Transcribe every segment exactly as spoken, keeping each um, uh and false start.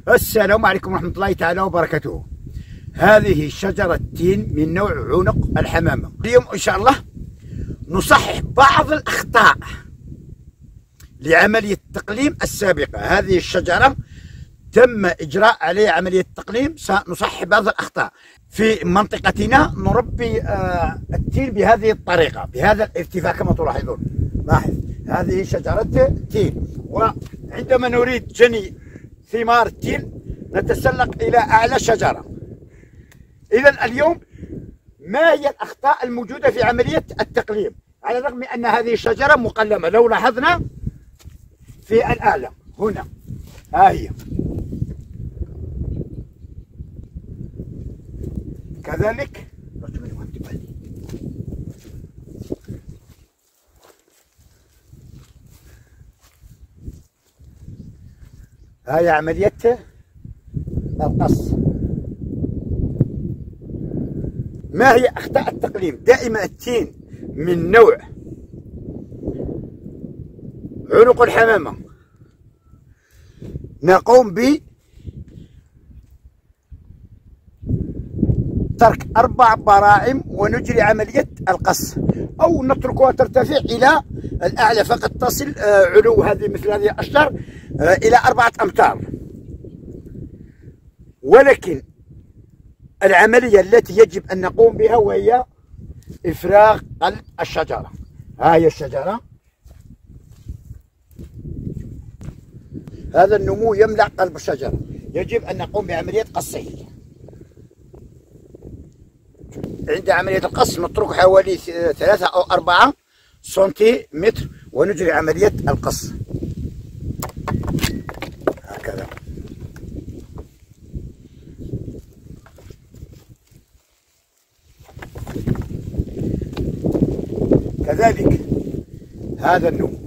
السلام عليكم ورحمة الله تعالى وبركاته. هذه شجرة تين من نوع عنق الحمامة. اليوم إن شاء الله نصحح بعض الأخطاء لعملية التقليم السابقة. هذه الشجرة تم إجراء عليها عملية تقليم، سنصحح بعض الأخطاء. في منطقتنا نربي آه التين بهذه الطريقة، بهذا الارتفاع كما تلاحظون. لاحظ، هذه شجرة تين، وعندما نريد جني ثمار التين نتسلق إلى أعلى شجرة. إذا اليوم ما هي الأخطاء الموجودة في عملية التقليم؟ على الرغم من أن هذه الشجرة مقلمة، لو لاحظنا في الأعلى هنا، ها هي كذلك. هاي عملية القص. ما هي أخطاء التقليم؟ دائما التين من نوع عنق الحمامة نقوم ب ترك أربع براعم ونجري عملية القص، أو نتركها ترتفع إلى الأعلى فقط، تصل علو هذه مثل هذه الأشجار إلى أربعة أمتار. ولكن العملية التي يجب أن نقوم بها وهي إفراغ قلب الشجرة. ها هي الشجرة، هذا النمو يملأ قلب الشجرة، يجب أن نقوم بعملية قصه. عند عملية القص نترك حوالي ثلاثة أو أربعة سنتيمتر ونجري عملية القص هكذا. كذلك هذا النمو،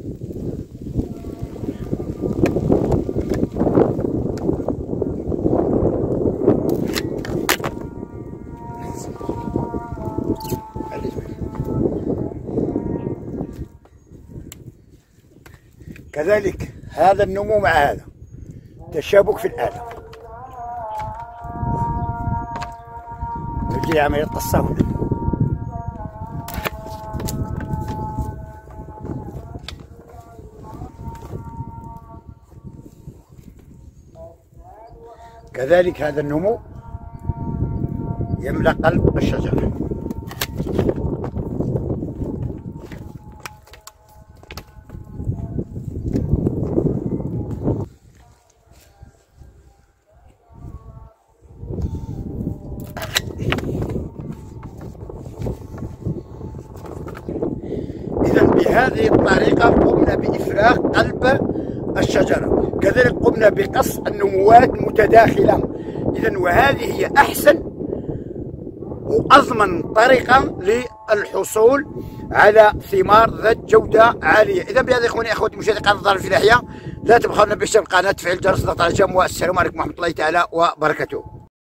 كذلك هذا النمو مع هذا تشابك في الآلة، نجري عملية قصة هنا. كذلك هذا النمو يملأ قلب الشجرة. إذا بهذه الطريقة قمنا بإفراغ قلب الشجرة، كذلك قمنا بقص النموات متداخلة. إذا وهذه هي أحسن وأضمن طريقة للحصول على ثمار ذات جودة عالية. إذا بهذا إخواني أخواتي مشاهدي قناة الظاهر الفلاحية، لا تبخلونا باشتراك القناة، تفعيل الجرس، ضغط على الجرس. والسلام عليكم ورحمة الله تعالى وبركاته.